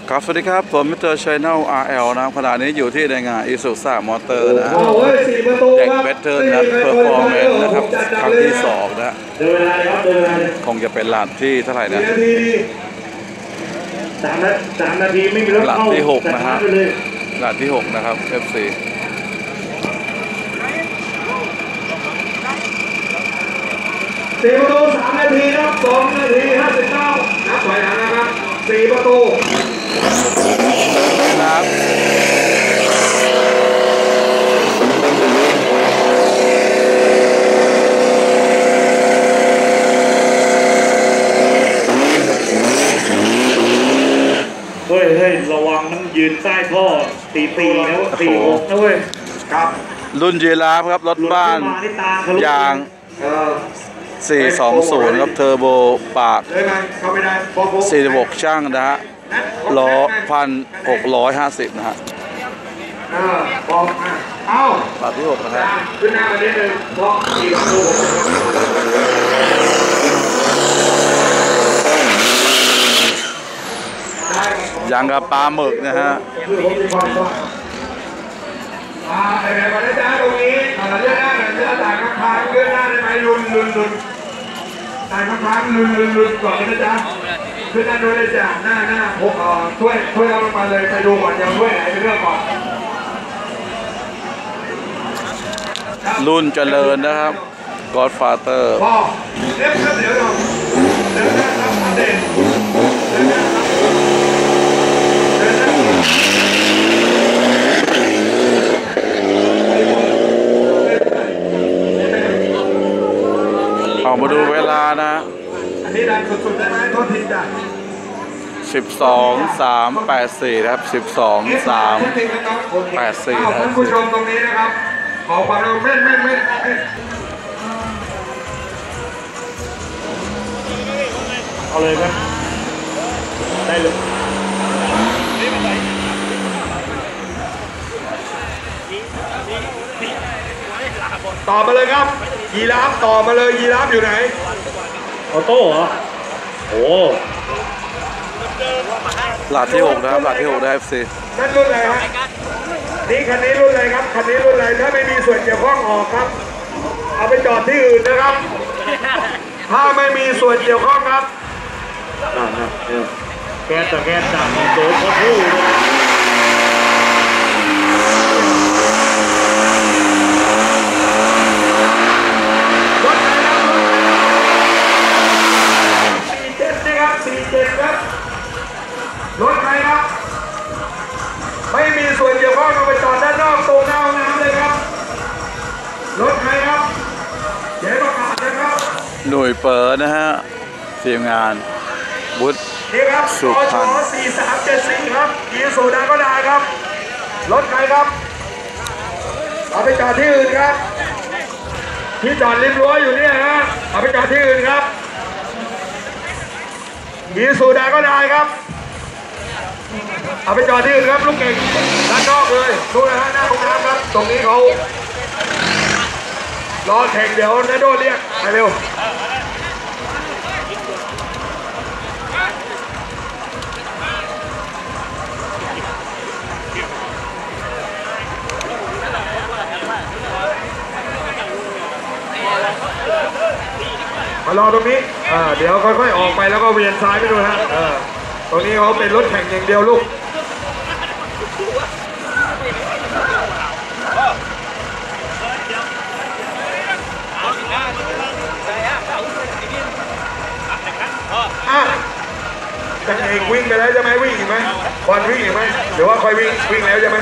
ครับสวัสดีครับผมมิสเตอร์ชัยแนล RL นะครับขณะนี้อยู่ที่ในงาน Isuzu Motor นะเด็กเบเทอร์นะเพอร์ฟอร์แมนซ์นะครับครั้งที่2นะคงจะเป็นหลานที่เท่าไหร่นะ 3 นาทีไม่มีรถเข้าหลานที่6นะฮะหลานที่6นะครับ FC 4 ประตู 3 นาทีครับ2 นาที 59นับถอยหลังนะครับ4 ประตูครับเฮ้ยระวังมันยืนใต้ท่อตีนะว่า46นะเว้ยครับรุ่นยีราฟครับรถบ้านยาง420ครับเทอร์โบปาก46ช่างนะฮะล้อ1,650นะฮะบอกเอาปากที่6นะครับขึ้นหน้ามานิดนึงเพราะ4 ประตูยางกับปลาหมึกนะฮะไปไหนมาได้จ้าตรงนี้เลื่อนหน้าเลื่อนถ่ายข้างๆเลื่อนหน้าได้ไหมลุนถ่ายข้างๆลุนก่อนนะจ๊ะขึ้นหน้าด้วยเลยจ้ะหน้าพกช่วยเราลงมาเลยไปดูก่อนจะช่วยไหนไปเรื่องก่อนรุ่นเจริญนะครับ Godfather พ่อเรียกครับเดี๋ยวเราเดินหน้าครับอัปเดตเดินหน้าครับเอามาดูเวลานะอันนี้ดังสุดๆได้ไหมโทษทีจ้ะ 12:384ครับ12:384นะท่านผู้ชมตรงนี้นะครับขอความเร็วเม่นเอาเลยครับได้เลยต่อมาเลยครับยีราฟต่อมาเลยยีราฟอยู่ไหนออโต้เหรอโอ้หลาดที่6นะครับหลาดที่6ได้ FC นั่นรุ่นอะไรฮะนี่คันนี้รุ่นอะไรครับคันนี้รุ่นอะไรถ้าไม่มีส่วนเกี่ยวข้องออกครับเอาไปจอดที่อื่นนะครับถ้าไม่มีส่วนเกี่ยวข้องครับแก๊สจับโดนเขาพูด47ครับรถใครครับไม่มีส่วนเกี่ยวข้องเอาไปจอดด้านนอกตัวหน้าห้องน้ำเลยครับรถใครครับเดี๋ยวประกาศนะครับหน่วยเปิดนะฮะทีมงานวุฒิสุพรรณ 4374ครับยีโซดาก็ได้ครับรถใครครับเอาไปจอดที่อื่นครับที่จอดริมรั้วอยู่เนี่ยฮะเอาไปจอดที่อื่นครับยีสูดาก็ได้ครับเอาไปจอดที่อื่นครับลูกเก่งด้านนอกเลยดูนะฮะหน้าห้องน้ำครับตรงนี้เขารอแข่งเดี๋ยวนาโดเรียกไปเร็วมารอตรงนี้เดี๋ยวค่อยๆออกไปแล้วก็เวียนซ้ายไปดูฮะตรงนี้เขาเป็นรถแข่งอย่างเดียวลูกจะเองวิ่งไปแล้วใช่ไหมวิ่งอีกไหมบอลวิ่งอีกไหมหรือว่าคอยวิ่งแล้วใช่ไหม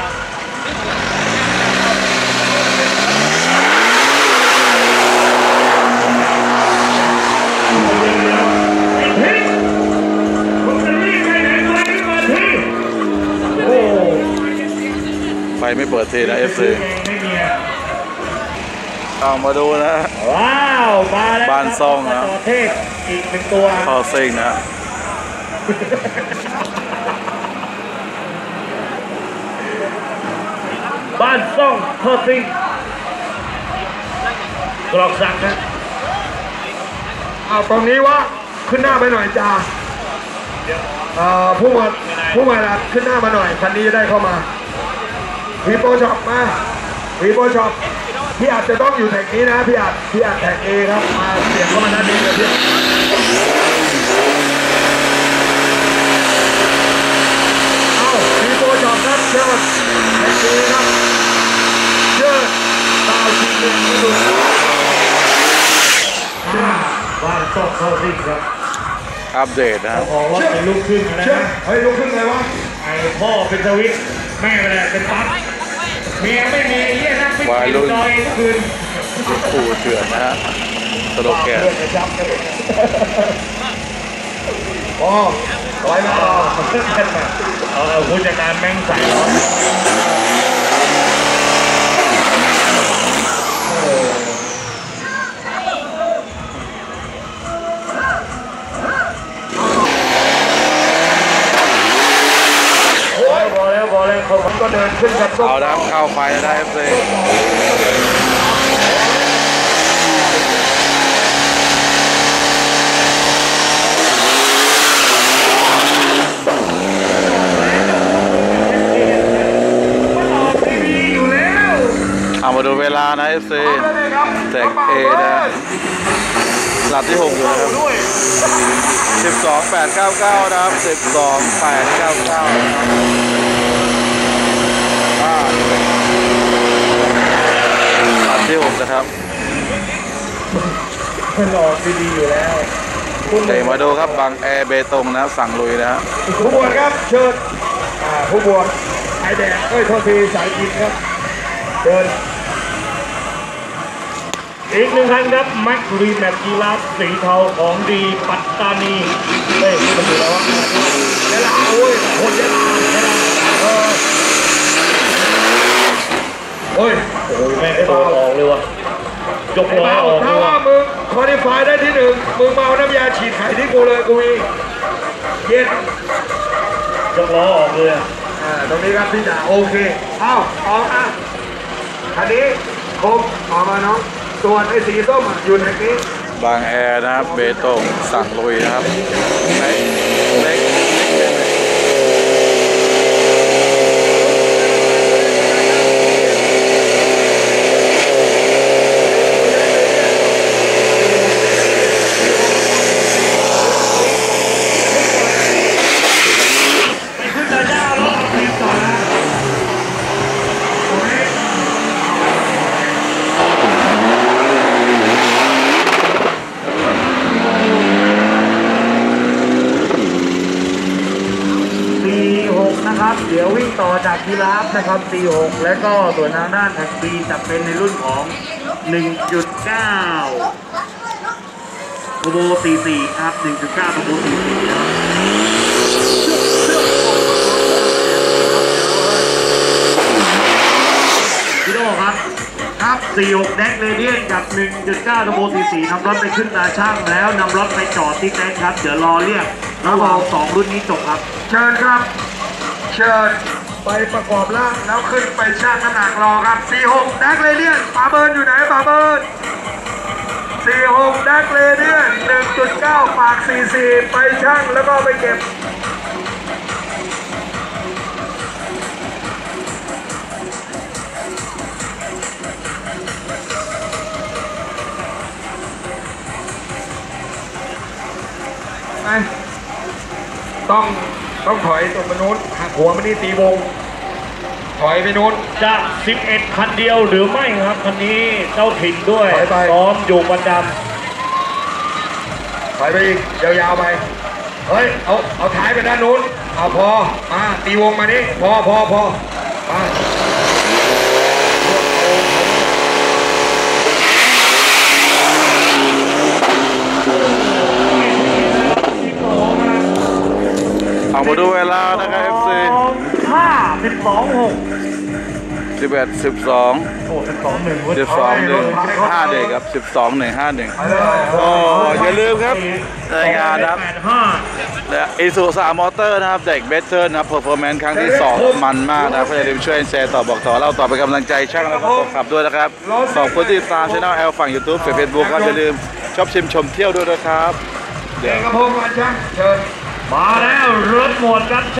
ไฟไม่เปิดทีนะ FC เอามาดูนะว้าวมาแล้วบ้านซ่องนะเทพอีก1 ตัวพอซิงนะบ้านซ่องพอซิงกรอกสักนะเอาตรงนี้วะขึ้นหน้าไปหน่อยจ้า เดี๋ยวผู้หมวดขึ้นหน้ามาหน่อยคันนี้จะได้เข้ามาวีโปช็อปมาวีโปช็อปพี่อาจจะต้องอยู่แท็กนี้นะพี่อาจแท็กเอครับมาเสียงเข้ามาด้านนี้เลยพี่วีโปช็อปครับเชิญแท็กเอครับเชิญดาวชิงเงินมาดูบ้านต้องเข้าซิกครับอัปเดตนะบอกว่าเป็นลูกครึ่งนะเฮ้ยลูกครึ่งเลยวะไอ้พ่อเป็นสวิตแม่เป็นปั๊บเมียไม่มีเยี่ยนักไม่กินจอยคืนปู่เถื่อนนะฮะสโลแกนอ๋อไว้มาผู้จัดการแม่งใส่ร้อนผมก็เดินขึ้นกับเอาน้ำเข้าไฟได้เลยเอามาดูเวลานะเอฟซีแท็กเอนะหลับที่6อยู่นะครับ12.899นะครับ12.899ที่6นะครับหลอกดีๆอยู่แล้วเดี๋ยวมาดูครับบางแอร์เบตงนะสั่งลุยนะฮะผู้บวชครับเชิญผู้บวชไอแดงโทษทีสายกินครับเชิญอีก1คันครับแม็กรีแมปกีฬาสีเทาของดีปัตตานีเฮ้ยมันอยู่แล้ววะเวลาโอ้ยคนเวลาโอ้ยแม่งตัวออกเลยวะยกล้อออกถ้าว่ามึงคอลี่ไฟได้ที่1มึงมาเอาน้ำยาฉีดไข่ที่กูเลยกูอีเย็นยกล้อออกเลยตรงนี้ครับพี่จ๋าโอเคอ้าวออกอ่ะคันนี้ครบออกมาน้องส่วนไอ้สีส้มอยู่ในนี้บางแอร์นะครับเบตงสั่งลุยนะครับเล็กเดี๋ยววิ่งต่อจากทีราฟนะครับ C6 และก็ส่วนทางด้านแท็ก B จะเป็นในรุ่นของ 1.9 Turbo 44ครับ 1.9 Turbo 44ครับพี่โดครับ 46 แดกเรเดียนกับ 1.9 Turbo 44นำรถไปขึ้นตาช่างแล้วนำรถไปจอดที่เต็นท์ครับเดี๋ยวรอเรียกระหว่าง2รุ่นนี้จบครับเชิญครับเชิญไปประกอบร่างแล้วขึ้นไปชั่งน้ำหนักรอครับ46ดักเลเดียนปาเบิร์นอยู่ไหนปาเบิร์น46ดักเลเดียน 1.9 ปาก44ไปชั่งแล้วก็ไปเก็บต้องถอยตรงนู้นหักหัวมันนี่ตีวงถอยไปนู้นจะ11คันเดียวหรือไม่ครับคันนี้เจ้าถิ่นด้วยซ้อมอยู่บันดำถอยไปอีกยาวๆไปเฮ้ยเอาท้ายไปด้านนู้นเอาพอมาตีวงมานี่พอมาเอามาดูเวลานะครับ FC 11:12 โอ้12:1 5เด็กครับ12:151โอ้อย่าลืมครับรายงานนะครับอีซูซ่ามอเตอร์นะครับเด็กเบสเทิร์นะครับเพอร์ฟอร์แมนซ์ครั้งที่2มันมากนะครับอย่าลืมช่วยแชร์ต่อบอกต่อเล่าต่อเป็นกำลังใจช่างแล้วก็ขับด้วยนะครับขอบคุณที่ตามช่องแอลฝั่ง YouTube เฟซบุ๊กครับอย่าลืมชอบชิมชมเที่ยวด้วยนะครับเดี๋ยวกระพงมาช่างเชิญมาแล้วรถหมดครับ